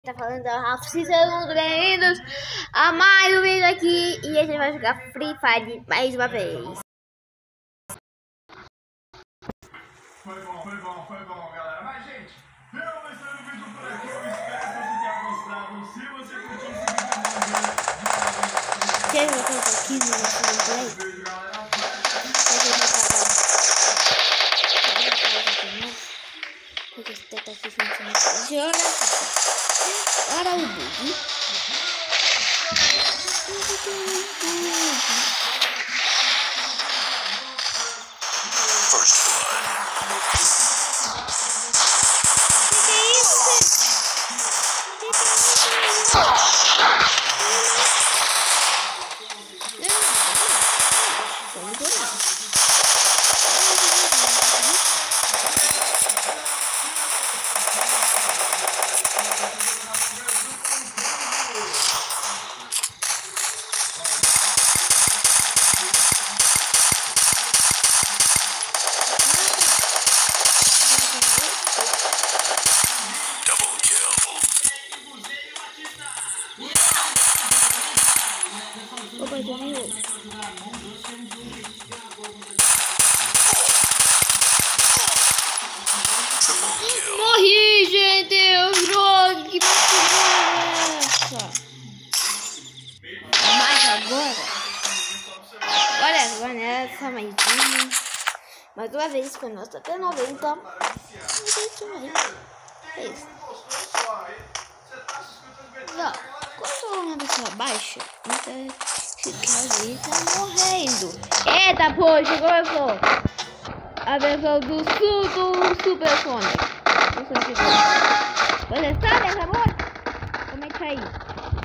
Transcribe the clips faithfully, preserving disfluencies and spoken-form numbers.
Tá falando da Rafa, sejam bem-vindos a mais um vídeo aqui e a gente vai jogar Free Fire mais uma vez. Foi bom, foi bom, foi bom, galera. Mas, gente, eu vou estar no vídeo por aqui. Eu espero que você tenha gostado. Se você curtiu esse vídeo, Quer botar um pouquinho no vídeo, galera, porque você tá aqui funcionando. Para o bug. First blood. Que é isso? Opa, já viu? Morri, gente! Eu jogo! Que essa? Mas agora... Olha, agora nessa mais uma. Mais uma vez com a nossa P noventa. É isso. Ó, quando uma pessoa baixa, então fica ali, tá morrendo. Eita, pô, chegou a pessoa. A versão do sul do Super Sonic. Você sabe essa música? Como é que é isso?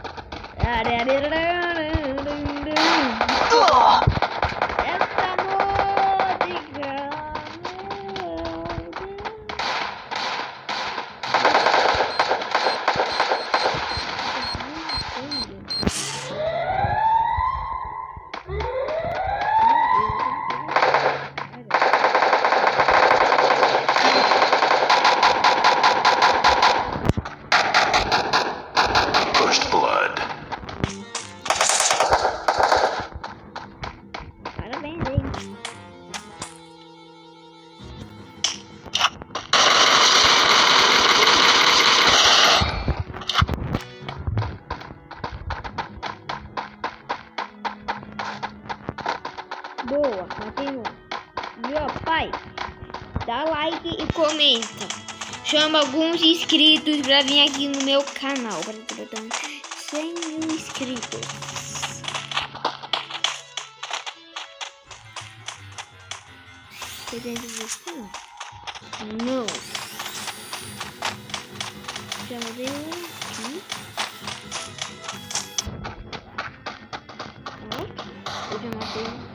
Essa música. First blood. Parabéns, hein? Boa, matei um. Meu pai, dá like e comenta. Chama alguns inscritos pra vir aqui no meu canal. Para botar cem mil inscritos. Você tem que ver? Não. Já mandei um aqui. Ó, eu já matei um.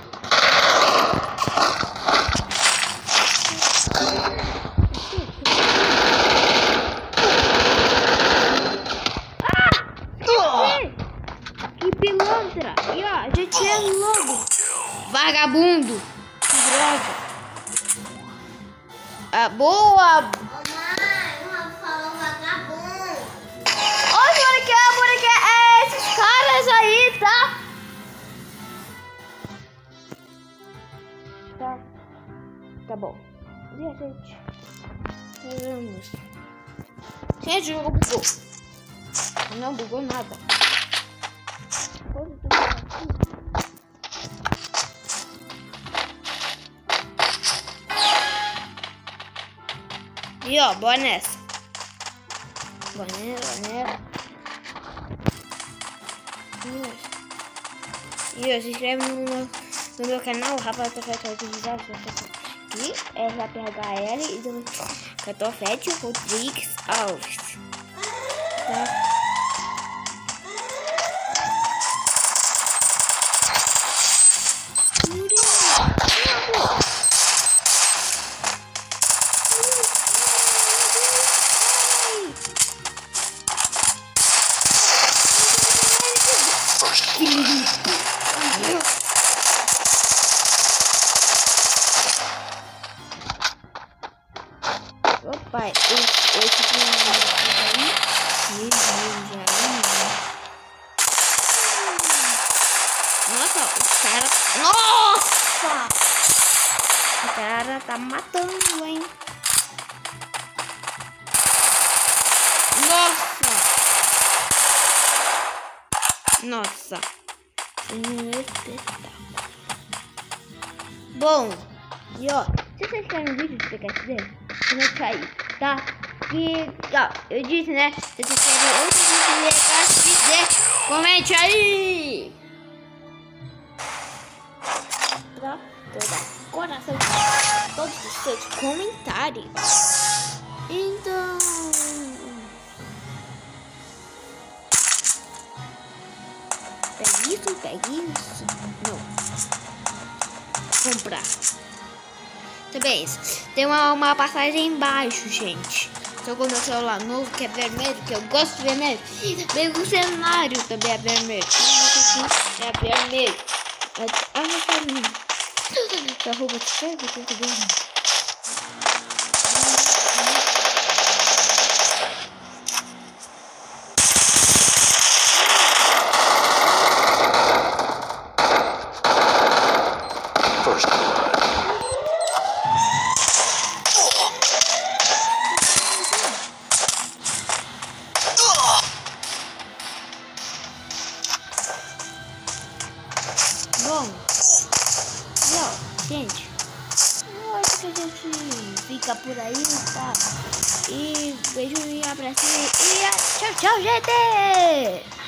Pilantra! E ó, já tinha logo! Vagabundo! Que droga! Ah, boa! Mamãe, o Rafa falou vagabundo. Olha o que é, por que é esses caras aí, tá? Tá. Tá bom. E a gente? Vamos. Gente, o jogo bugou. Não bugou nada. E ó, boa nessa. Boa nessa, boa nessa. E ó, se inscreve no meu, no meu canal, Rafael utilizar aqui é R A P H L e do Catofete Rodrigues Alves. Tá? Opa, esse, esse aqui é o cara... Nossa! O cara tá matando, hein? Nossa! Nossa! Bom, e ó, se vocês querem um vídeo de P K S D, comenta aí, tá? E, ó, eu disse, né? Se vocês querem outro vídeo de P K S D, comente aí! Pra toda coração, todos os seus comentários. Então... Pegue isso, pegue isso. Não. Comprar. Também isso. Tem uma, uma passagem embaixo, gente. Tô com o meu celular novo, que é vermelho, que eu gosto de vermelho. Mesmo o cenário também é vermelho. É vermelho. Ah, não tá lindo. Essa roupa de ferro, eu tô vendo. Bom, e ó, gente, eu acho que a gente fica por aí, tá? E beijo e abraço e tchau, tchau, gente!